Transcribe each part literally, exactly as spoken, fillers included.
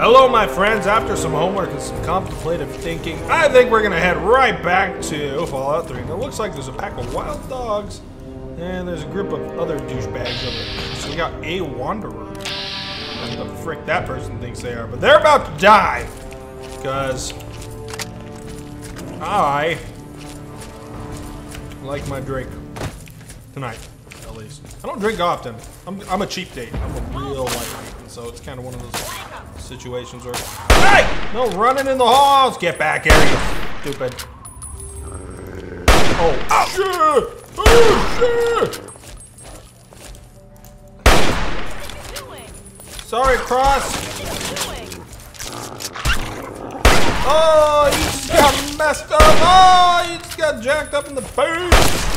Hello, my friends. After some homework and some contemplative thinking, I think we're gonna head right back to Fallout three. Now, it looks like there's a pack of wild dogs, and there's a group of other douchebags over there. So we got a wanderer. What the frick that person thinks they are, but they're about to die because I like my drink tonight, at least. I don't drink often. I'm, I'm a cheap date. I'm a real lightweight, so it's kind of one of those situations where, hey, no running in the halls. Get back here, you stupid. Oh, oh shit! Oh shit! Sorry, Cross. Oh, you just got messed up. Oh, you just got jacked up in the face.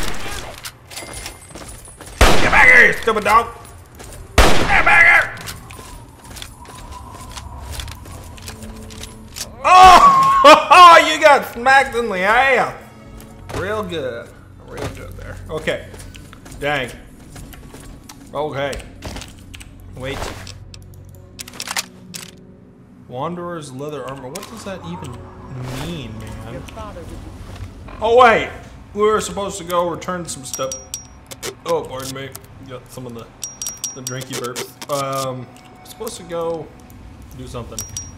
Get back here, you stupid dog. Get back here. Oh, you got smacked in the ass. Real good. Real good there. Okay. Dang. Okay. Wait. Wanderer's leather armor. What does that even mean, man? Oh, wait. We were supposed to go return some stuff. Oh, pardon me. Got some of the, the drinky burps. Um, supposed to go do something.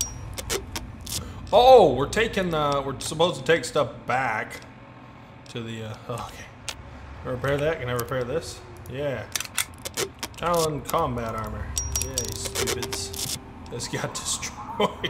Oh, we're taking, uh, we're supposed to take stuff back to the, uh, okay. Can I repair that? Can I repair this? Yeah. Talon combat armor. Yeah, you stupids. This got destroyed.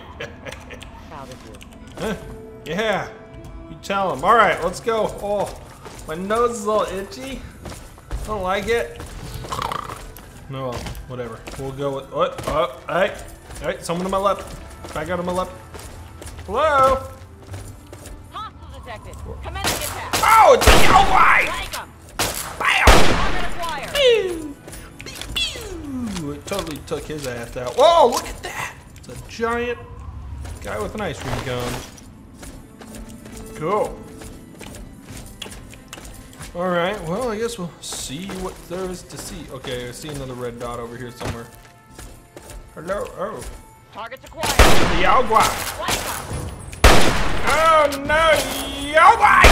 Huh? Yeah. You tell him. Alright, let's go. Oh, my nose is all itchy. I don't like it. No, well, whatever. We'll go with, what? Oh, hey. Hey, someone to my left. Back out to my left. Hello? Hostile detected. Commence the attack. Oh, it's a yellow guy! Bam! It totally took his ass out. Whoa, look at that! It's a giant guy with an ice cream cone. Cool. Alright, well, I guess we'll see what there is to see. Okay, I see another red dot over here somewhere. Hello? Oh. Targets acquired. The Yogwa. Oh no, Yogwa!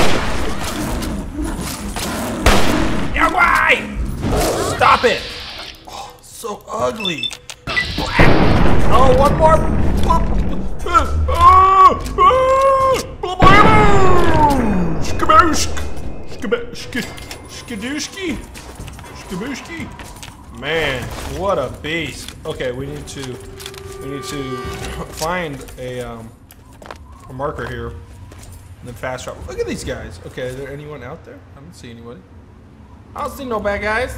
Yogwa! Stop it! Oh, so ugly. Oh, one more. Skaboosh! Skadooshki! Skabooshki! Man, what a beast. Okay, we need to we need to find a um a marker here and then fast travel. Look at these guys. Okay, is there anyone out there? I don't see anybody. I don't see no bad guys.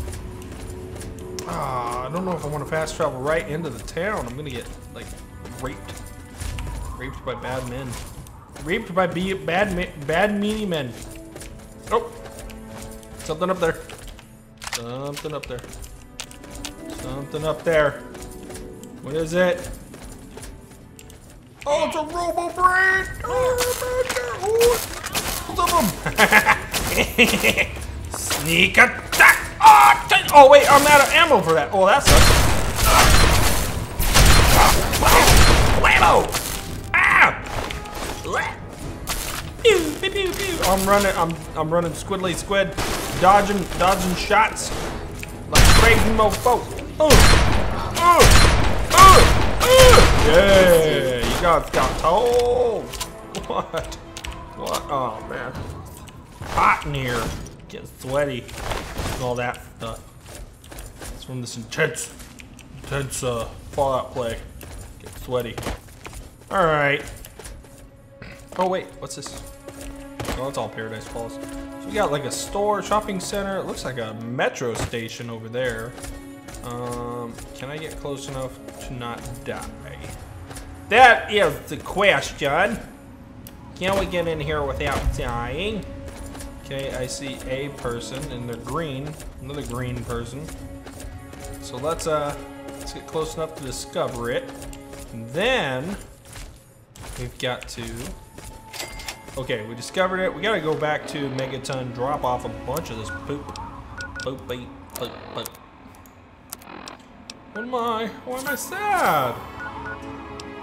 Ah, I don't know if I want to fast travel right into the town. I'm gonna get like raped. Raped by bad men. Raped by be bad me bad meanie men. Oh, something up there. Something up there. Something up there. What is it? Oh, it's a robo brain! Oh, some of them. Sneak attack! Oh, oh, wait, I'm out of ammo for that. Oh, that sucks. Whammo! Ah! Pew, pew, pew, pew. I'm running. I'm I'm running squiddly squid, dodging dodging shots like a crazy mofo. Uh, uh, uh, uh. Yeah, you guys got told. What? What? Oh man, hot in here. Getting sweaty. And all that stuff. It's from this intense, intense uh, Fallout play. Get sweaty. All right. Oh wait, what's this? Oh, it's all Paradise Falls. So we got like a store, shopping center. It looks like a metro station over there. Um, can I get close enough to not die? That is the question. Can we get in here without dying? Okay, I see a person and they're green. Another green person. So let's uh, let's get close enough to discover it. And then we've got to. Okay, we discovered it. We gotta go back to Megaton, drop off a bunch of this poop. Poop, poop, poop, poop. What am I? Why am I sad?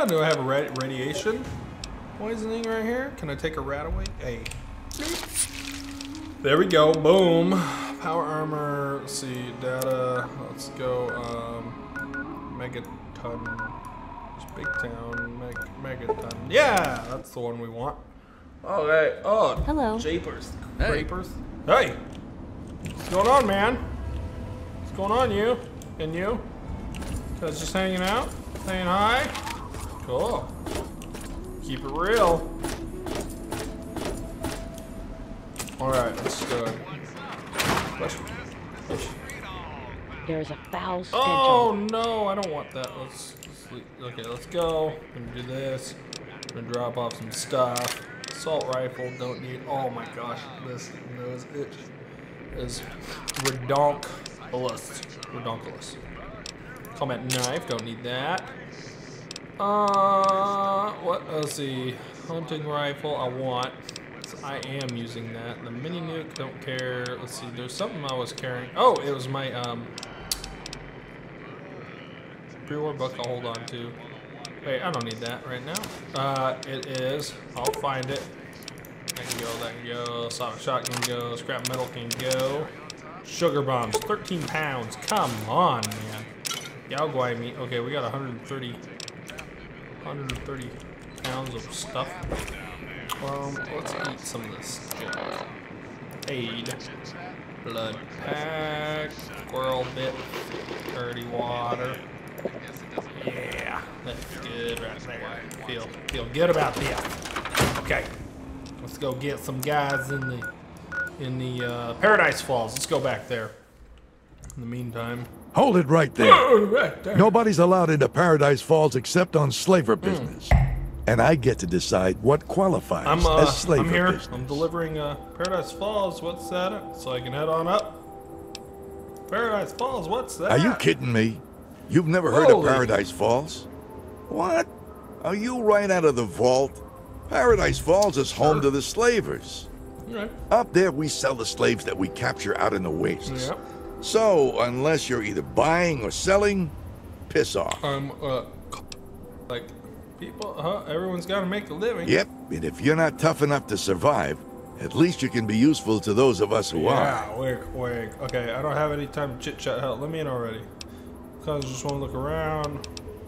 Ah, do I have a radi radiation poisoning right here? Can I take a rat away? Hey. There we go. Boom. Power armor. Let's see. Data. Let's go. Um, Megaton. Big town. Meg Megaton. Yeah, that's the one we want. Okay. Oh. Hello. Japers. Hey. Crapers. Hey. What's going on, man? What's going on, you? And you? Guys just hanging out? Saying hi? Cool. Keep it real. Alright, let's go. Push. Push. There's a foul stench Oh on no, I don't want that. Let's, let's leave. Okay, let's go. I'm gonna do this. I'm gonna drop off some stuff. Assault rifle, don't need. Oh my gosh, this nose itch is redonkulous. Redonkulous. Combat knife, don't need that. Uh, what? Let's see. Hunting rifle, I want. So I am using that. The mini nuke, don't care. Let's see. There's something I was carrying. Oh, it was my um. Pre-war book. I'll hold on to. Wait, I don't need that right now. Uh, it is. I'll find it. That can go. That can go. Sonic shot can go. Scrap metal can go. Sugar bombs, thirteen pounds. Come on, man. Yao guai meat. Okay, we got one hundred thirty, one hundred thirty pounds of stuff. Um, let's eat some of this. Aid. Blood pack. Squirrel bit. Dirty water. Yeah, that's good right there. Feel feel good about this. Okay, let's go get some guys in the in the uh, Paradise Falls. Let's go back there. In the meantime, hold it right there. oh, right there. Nobody's allowed into Paradise Falls except on slaver business, mm. and I get to decide what qualifies I'm, uh, as slaver I'm here. business. I'm delivering uh, Paradise Falls. What's that? So I can head on up. Paradise Falls. What's that? Are you kidding me? You've never heard Holy. of Paradise Falls? What? Are you right out of the vault? Paradise Falls is home Sure. to the slavers. Right. Up there, we sell the slaves that we capture out in the wastes. Yep. So, unless you're either buying or selling, piss off. Um. Uh. Like, people. Huh? Everyone's got to make a living. Yep, and if you're not tough enough to survive, at least you can be useful to those of us who Yeah. are. Wait. Wait. Okay. I don't have any time to chit chat. Hell, let me in already. Cause I just want to look around.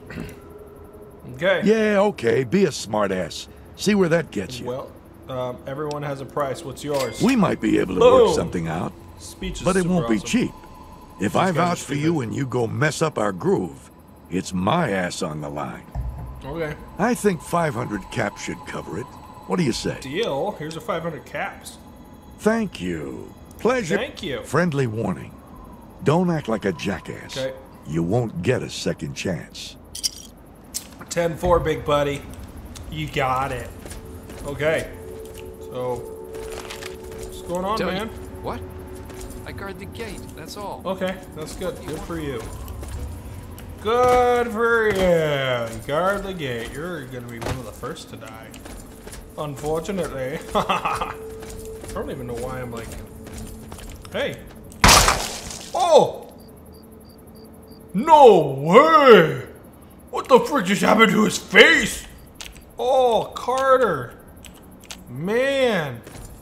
Okay. Yeah, okay, be a smartass. See where that gets you. Well, um, everyone has a price. What's yours? We might be able to Boom. work something out, Speech is but it super won't be awesome. cheap. If These I guys are vouch for you stupid. and you go mess up our groove, it's my ass on the line. Okay. I think five hundred caps should cover it. What do you say? Deal. Here's a five hundred caps. Thank you. Pleasure. Thank you. Friendly warning. Don't act like a jackass. Okay. You won't get a second chance. ten four, big buddy. You got it. Okay. So, what's going on, Tell man? you- What? I guard the gate, that's all. Okay, that's good. Good for you. Good for you. Guard the gate. You're gonna be one of the first to die. Unfortunately. I don't even know why I'm like... Hey. Oh! No way! What the frick just happened to his face? Oh, Carter. Man.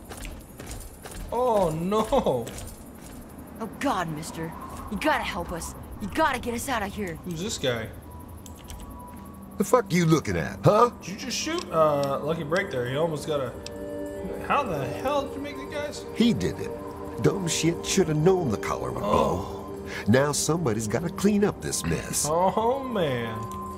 Oh, no. Oh God, mister. You gotta help us. You gotta get us out of here. Who's this guy? The fuck you looking at, huh? Did you just shoot? Uh, lucky break there. He almost got a... How the hell did you make the guys? He did it. Dumb shit should have known the collar would blow. Now somebody's gotta clean up this mess. Oh, man.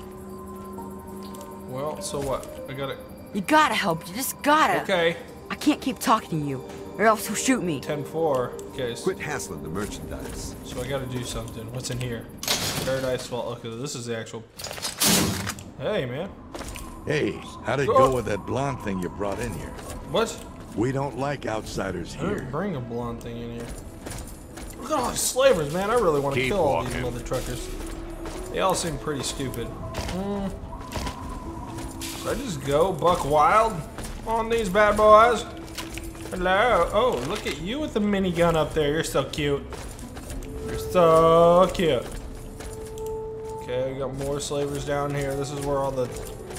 Well, so what? I gotta... You gotta help. You just gotta. Okay. I can't keep talking to you, or else he'll shoot me. ten four. Okay, so, Quit hassling the merchandise. so I gotta do something. What's in here? Paradise Vault. Okay, this is the actual... Hey, man. Hey, how'd it go with that blonde thing you brought in here? What? We don't like outsiders I here. didn't bring a blonde thing in here. Look at all these slavers, man. I really want to Keep kill all walking. these mother truckers. They all seem pretty stupid. Hmm. Should I just go buck wild on these bad boys? Hello. Oh, look at you with the minigun up there. You're so cute. You're so cute. Okay, we got more slavers down here. This is where all the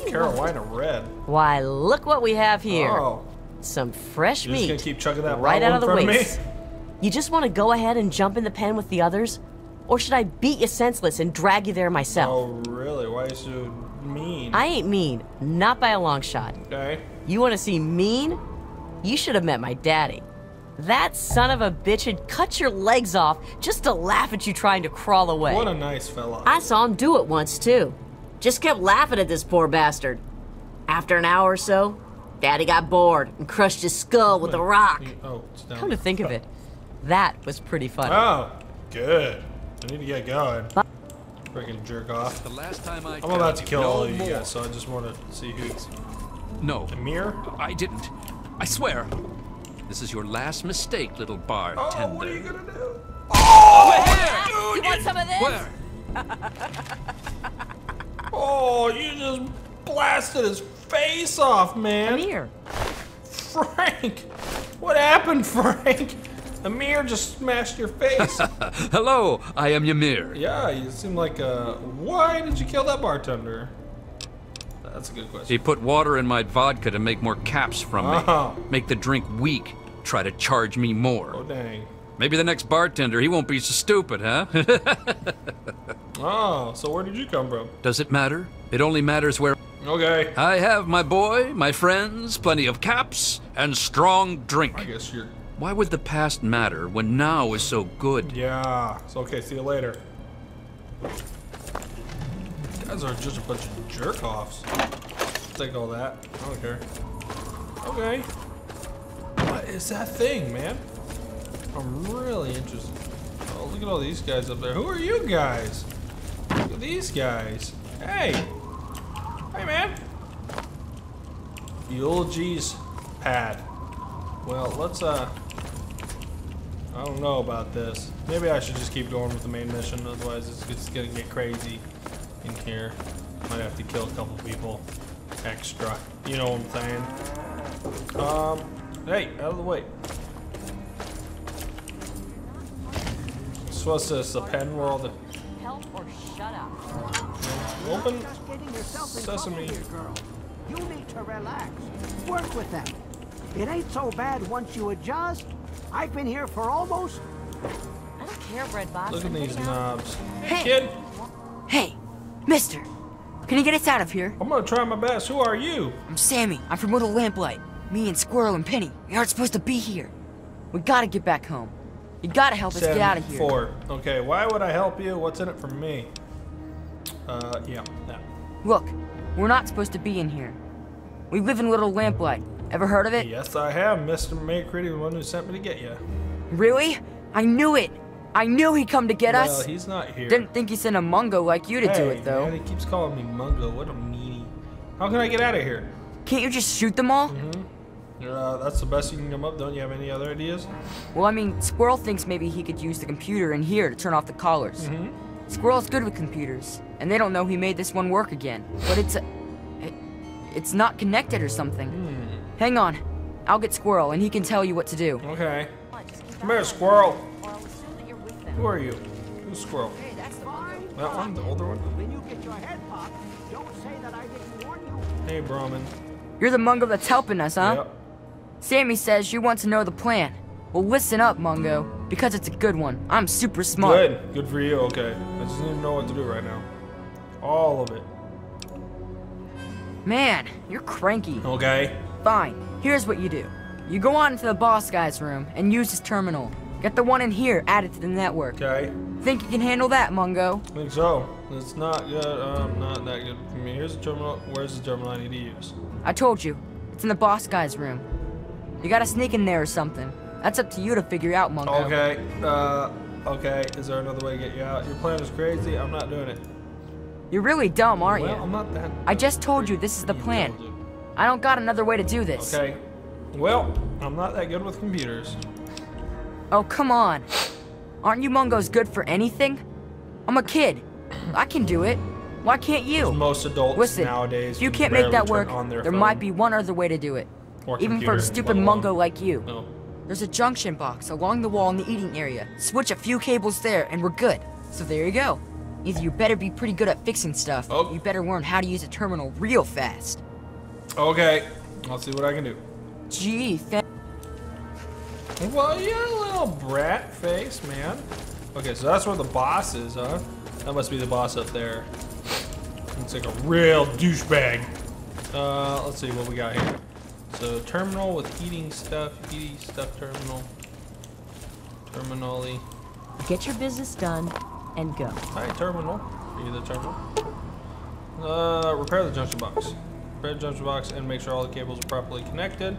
Carolina red. Why, look what we have here. Oh. Some fresh You're just meat. gonna keep chugging that right bottle out of the in front of me? waist. You just want to go ahead and jump in the pen with the others? Or should I beat you senseless and drag you there myself? Oh, really? Why are you so mean? I ain't mean. Not by a long shot. Okay. You want to see mean? You should have met my daddy. That son of a bitch had cut your legs off just to laugh at you trying to crawl away. What a nice fella. I saw him do it once, too. Just kept laughing at this poor bastard. After an hour or so, Daddy got bored and crushed his skull with a rock. Oh, it's down. Come to think of it, that was pretty funny. Oh, good. I need to get going. Freaking jerk off. The last time I I'm about to kill no all of you more. guys, so I just want to see who's... No, Amir? I didn't. I swear. This is your last mistake, little bartender. Oh, what are you gonna do? Oh! You want some of this? Where? Oh, you just blasted his face off, man. Amir, Frank! What happened, Frank? Amir just smashed your face. Hello, I am Ymir. Yeah, you seem like a... Why did you kill that bartender? That's a good question. He put water in my vodka to make more caps from me. Oh. Make the drink weak. Try to charge me more. Oh, dang. Maybe the next bartender, he won't be so stupid, huh? Oh, so where did you come from? Does it matter? It only matters where Okay. I have my boy, my friends, plenty of caps, and strong drink. I guess you're... Why would the past matter when now is so good? Yeah. So, okay, see you later. You guys are just a bunch of jerk-offs. Take all that. I don't care. Okay. What is that thing, man? I'm really interested. Oh, look at all these guys up there. Who are you guys? Look at these guys. Hey. Hey, man. Eulogies pad. Well, let's, uh... I don't know about this. Maybe I should just keep going with the main mission, otherwise it's just gonna get crazy in here. Might have to kill a couple people extra. You know what I'm saying? Um, hey, out of the way. So what's this, the pen where all the... Help or shut up. Open Just getting yourself in sesame. trouble here, girl. You need to relax. Work with them. It ain't so bad once you adjust. I've been here for almost... I don't care, Bread Box. Look at I'm these getting out. knobs. Hey. Kid, Hey, mister. Can you get us out of here? I'm gonna try my best. Who are you? I'm Sammy. I'm from Little Lamplight. Me and Squirrel and Penny. We aren't supposed to be here. We gotta get back home. You gotta help us get out of here. Four. Okay, why would I help you? What's in it for me? Uh, yeah, yeah. Look, we're not supposed to be in here. We live in Little Lamplight. Ever heard of it? Yes, I have. Mister McCready, the one who sent me to get you. Really? I knew it. I knew he'd come to get well, us. he's not here. Didn't think he sent a Mungo like you to hey, do it, though. man, he keeps calling me Mungo. What a meanie. How can I get out of here? Can't you just shoot them all? Mm-hmm. Uh, that's the best you can come up. Don't you have any other ideas? Well, I mean, Squirrel thinks maybe he could use the computer in here to turn off the collars. Mm-hmm. Squirrel's good with computers, and they don't know he made this one work again. But it's a... It, it's not connected or something. Hmm. Hang on. I'll get Squirrel, and he can tell you what to do. Okay. Come on, just keep Come here, on. squirrel. Or I'll assume that you're with them. Who are you? Who's squirrel? Hey, that's fine. That one, the older one? When you get your head popped, don't say that I didn't warn you. Hey, Brahmin. You're the Mungo that's helping us, huh? Yep. Sammy says you want to know the plan. Well, listen up, Mungo, because it's a good one. I'm super smart. Good. Good for you. Okay. I just need to know what to do right now. All of it. Man, you're cranky. Okay. Fine. Here's what you do. You go on into the boss guy's room and use his terminal. Get the one in here added to the network. Okay. Think you can handle that, Mungo? I think so. It's not good. Um, not that good for me. Here's the terminal. Where's the terminal I need to use? I told you. It's in the boss guy's room. You gotta sneak in there or something. That's up to you to figure out, Mungo. Okay. Uh, okay. Is there another way to get you out? Your plan is crazy. I'm not doing it. You're really dumb, aren't well, you? I'm not that. I just told you this is the plan. I don't got another way to do this. Okay. Well, I'm not that good with computers. Oh, come on. Aren't you Mungos good for anything? I'm a kid. I can do it. Why can't you? Most adults Listen, nowadays. if you can can't make barely that turn work, on their there phone might be one other way to do it. or Even for computer, a stupid let Mungo alone- like you. No. There's a junction box along the wall in the eating area. Switch a few cables there and we're good. So there you go. Either you better be pretty good at fixing stuff, Oh. or you better learn how to use a terminal real fast. Okay, I'll see what I can do. Gee, th Well, you're a little brat face, man. Okay, so that's where the boss is, huh? That must be the boss up there. Looks like a real douchebag. Uh, let's see what we got here. So, terminal with heating stuff, heating stuff terminal. Terminally. Get your business done and go. Alright, terminal. Are you the terminal? Uh, repair the junction box. Repair the junction box and make sure all the cables are properly connected.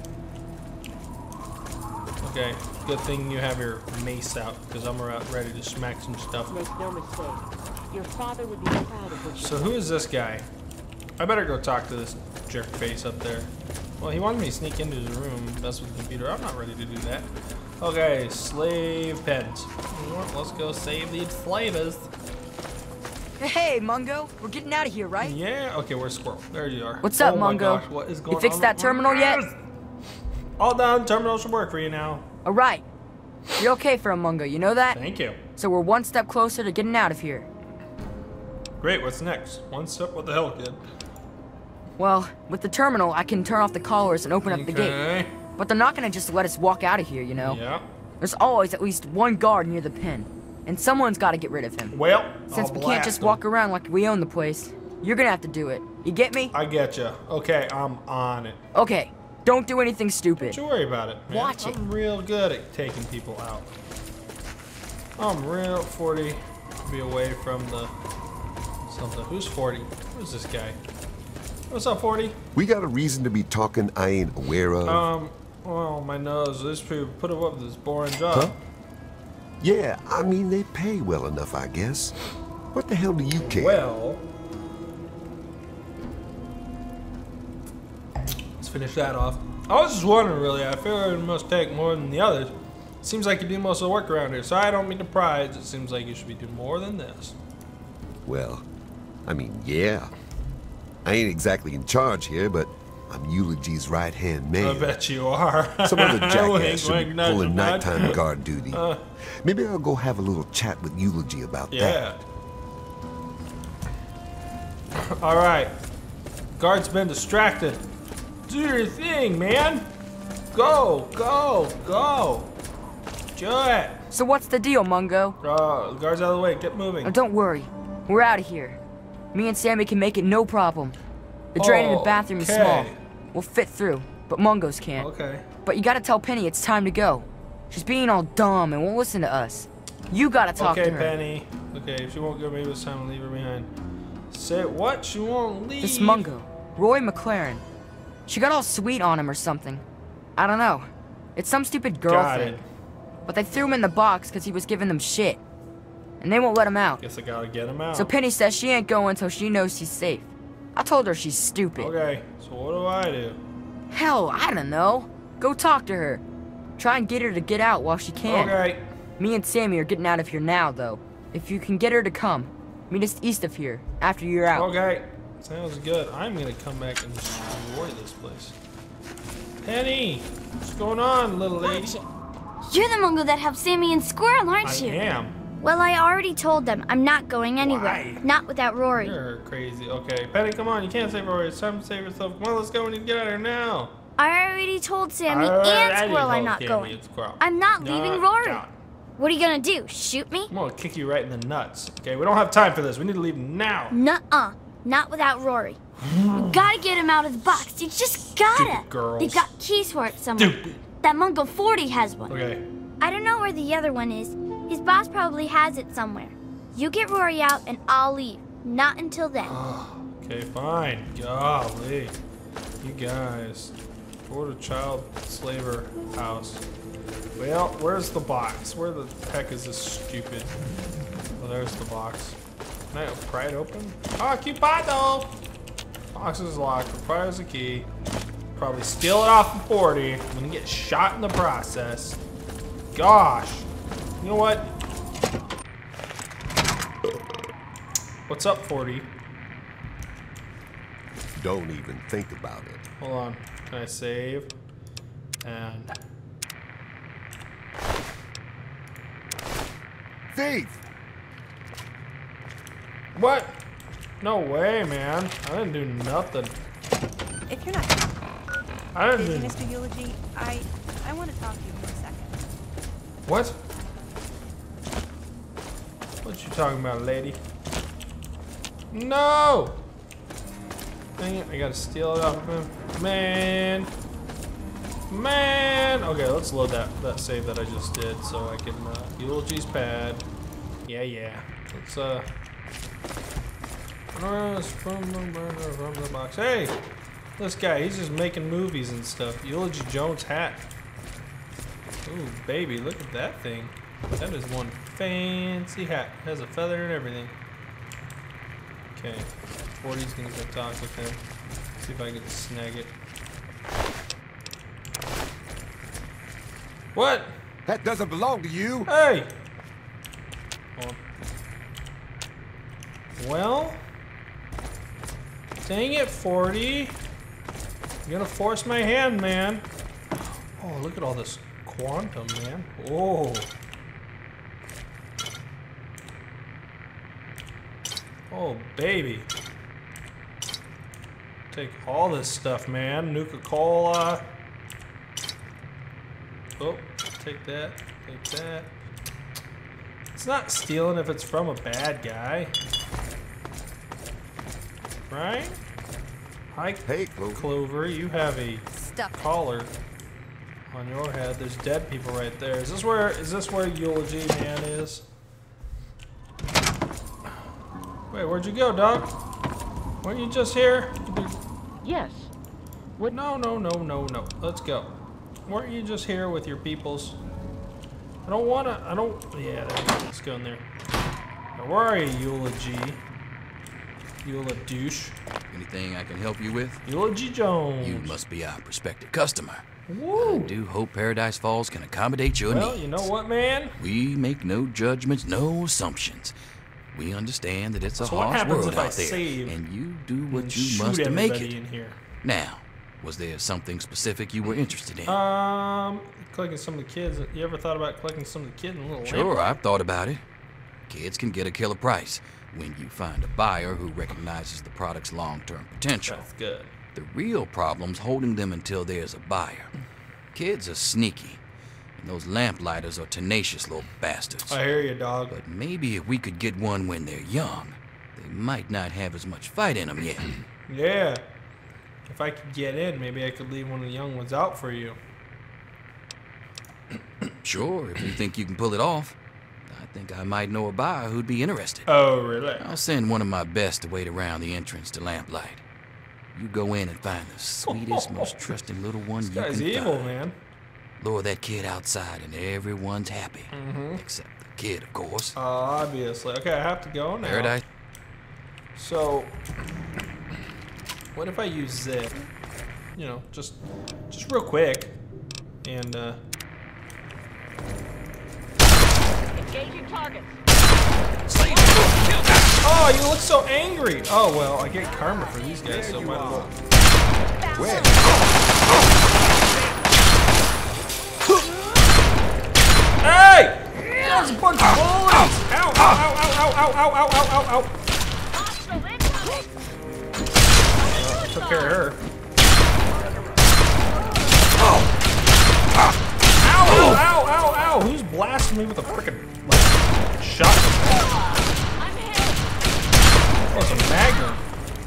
Okay, good thing you have your mace out, because I'm about ready to smack some stuff. Make no mistake. Your father would be proud of what you So who is this guy? I better go talk to this jerk face up there. Well, he wanted me to sneak into his room, mess with the computer. I'm not ready to do that. Okay, slave pens. You know what? Let's go save these slavers. Hey, Mungo, we're getting out of here, right? Yeah. Okay, where's Squirrel? There you are. What's up, Oh my Mungo? gosh, what is going You fixed on? that terminal yet? All done. Terminal should work for you now. All right. You're okay for a Mungo, you know that? Thank you. So we're one step closer to getting out of here. Great. What's next? One step. What the hell, kid? Well, with the terminal, I can turn off the collars and open up the gate. Okay. But they're not gonna just let us walk out of here, you know? Yeah. There's always at least one guard near the pin. And someone's gotta get rid of him. Well, Since I'll we can't blast just him. walk around like we own the place, you're gonna have to do it. You get me? I get you. Okay, I'm on it. Okay, don't do anything stupid. Don't you worry about it, man. Watch it. I'm real good at taking people out. I'm real forty to be away from the something. Who's forty? Who's this guy? What's up, forty? We got a reason to be talking I ain't aware of. Um, well, my nose. This people put up with this boring job. Huh? Yeah, I mean, they pay well enough, I guess. What the hell do you care? Well, let's finish that off. I was just wondering, really. I figured it must take more than the others. Seems like you do most of the work around here, so I don't mean to pry. It seems like you should be doing more than this. Well, I mean, yeah. I ain't exactly in charge here, but I'm Eulogy's right-hand man. I bet you are. Some other Wink, jackass should wink, be nudge, pulling nudge. nighttime guard duty. Uh, Maybe I'll go have a little chat with Eulogy about yeah. that. All right. Guard's been distracted. Do your thing, man. Go, go, go. Do it. So what's the deal, Mungo? Uh, the guard's out of the way. Get moving. Oh, don't worry. We're out of here. Me and Sammy can make it no problem. The drain in the bathroom is Okay. small. We'll fit through, but Mungo's can't. Okay. But you gotta tell Penny it's time to go. She's being all dumb and won't listen to us. You gotta talk Okay, to her. Penny. Okay, if she won't go, maybe it's time to leave her behind. Say what? She won't leave. This Mungo, Roy McLaren. She got all sweet on him or something. I don't know. It's some stupid girl Got thing. it. But they threw him in the box because he was giving them shit. And they won't let him out. Guess I gotta get him out. So Penny says she ain't going until she knows he's safe. I told her she's stupid. Okay, so what do I do? Hell, I don't know. Go talk to her. Try and get her to get out while she can. Okay. Me and Sammy are getting out of here now, though. If you can get her to come, meet us east of here after you're out. Okay. Sounds good. I'm gonna come back and destroy this place. Penny! What's going on, little lady? You're the Mungo that helped Sammy and Squirrel, aren't I you? am. Well, I already told them I'm not going anywhere. Why? Not without Rory. You're crazy. Okay, Penny, come on. You can't save Rory. It's time to save yourself. Come on, let's go. We need to get out of here now. I already told Sammy I already and Squirrel told I'm not Sammy going. and Squirrel. I'm not Not leaving Rory. going. What are you gonna do? Shoot me? I'm gonna kick you right in the nuts. Okay, we don't have time for this. We need to leave now. Nuh-uh. Not without Rory. You gotta get him out of the box. You just gotta. Stupid girls. They've got keys for it somewhere. Stupid. That Mungo forty has one. Okay. I don't know where the other one is. His boss probably has it somewhere. You get Rory out and I'll leave. Not until then. Okay, fine. Golly. You guys. Toward a child slaver house. Well, where's the box? Where the heck is this stupid? Oh, there's the box. Can I pry it open? Occupado! Box is locked. Requires a key. Probably steal it off of forty. I'm gonna get shot in the process. Gosh. You know what? What's up, forty? Don't even think about it. Hold on. Can I save? And Thief! What? No way, man. I didn't do nothing. If you're not I didn't busy, do... Mister Eulogy, I I want to talk to you for a second. What? What you talking about, lady? No! Dang it, I gotta steal it off of him. Man! Man! Okay, let's load that, that save that I just did so I can, uh, Eulogy's pad. Yeah, yeah. Let's, uh... from the box. Hey! This guy, he's just making movies and stuff. Eulogy Jones hat. Ooh, baby, look at that thing. That is one fancy hat. It has a feather and everything. Okay, forty's gonna go talk with him. See if I can snag it. What? That doesn't belong to you. Hey! Hold on. Well, dang it, forty. You're gonna force my hand, man. Oh, look at all this quantum, man. Oh. Oh, baby. Take all this stuff, man. Nuka-Cola. Oh, take that. Take that. It's not stealing if it's from a bad guy. Right? Hi, Hey, Clover. Clover. You have a Stuff it. collar on your head. There's dead people right there. Is this where is this where Eulogy Man is? Wait, where'd you go, dog? Weren't you just here? Yes. What? No, no, no, no, no. Let's go. Weren't you just here with your peoples? I don't wanna. I don't. Yeah, there you go. Let's go in there. Now, where are you, Eulogy? Eula douche. Anything I can help you with? Eulogy Jones. You must be our prospective customer. Woo. I do hope Paradise Falls can accommodate your Well, needs. you know what, man? We make no judgments, no assumptions. We understand that it's a So what harsh happens world if I out there, save and you do what and you shoot must to make everybody it. in here? Now, was there something specific you were interested in? Um, collecting some of the kids. You ever thought about collecting some of the kids in a little Sure, lamp? I've thought about it. Kids can get a killer price when you find a buyer who recognizes the product's long-term potential. That's good. The real problem's holding them until there's a buyer. Kids are sneaky, and those lamplighters are tenacious little bastards. I hear you, dog. But maybe if we could get one when they're young, they might not have as much fight in them yet. Yeah. If I could get in, maybe I could leave one of the young ones out for you. Sure, if you think you can pull it off. I think I might know a buyer who'd be interested. Oh, really? I'll send one of my best to wait around the entrance to Lamplight. You go in and find the sweetest, most trusting little one This you guy's can evil, find. man. Lure that kid outside and everyone's happy. Mm-hmm. Except the kid, of course. Uh, obviously. Okay, I have to go now. Paradise. So, what if I use zip? You know, just, just real quick, and uh. Engaging targets. Oh, you look so angry. Oh well, I get karma for these guys, so might as well. Where? Hey! There's a bunch of bullies! Ow! Ow! Ow! Ow! Ow! Ow! Ow! Ow! Ow! Ow! Hostile incoming. Uh, I took care of her. Oh! Ow! Ow! Ow! Ow! Ow! Who's blasting me with a frickin' like shotgun? I'm hit. Oh, it's a magnum.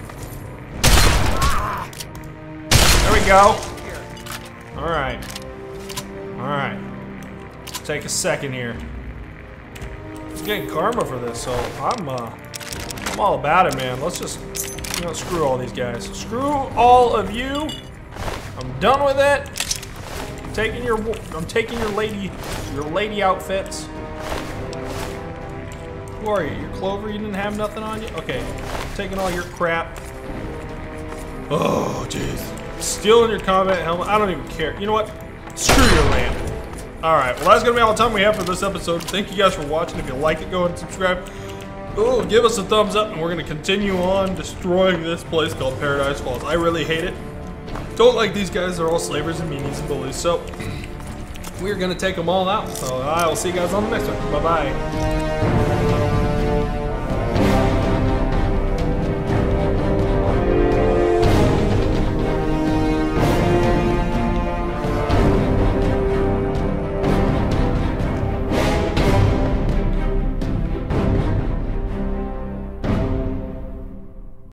There we go. All right. All right. Take a second here. I'm getting karma for this, so I'm uh, I'm all about it, man. Let's just, you know, screw all these guys. Screw all of you. I'm done with it. I'm taking your, I'm taking your lady, your lady outfits. Who are you? Your Clover? You didn't have nothing on you? Okay. Taking all your crap. Oh, jeez. Stealing your combat helmet. I don't even care. You know what? Screw your lamp. Alright, well that's going to be all the time we have for this episode. Thank you guys for watching. If you like it, go ahead and subscribe. Oh, give us a thumbs up, and we're going to continue on destroying this place called Paradise Falls. I really hate it. Don't like these guys. They're all slavers and meanies and bullies. So, we're going to take them all out. So, I'll see you guys on the next one. Bye-bye.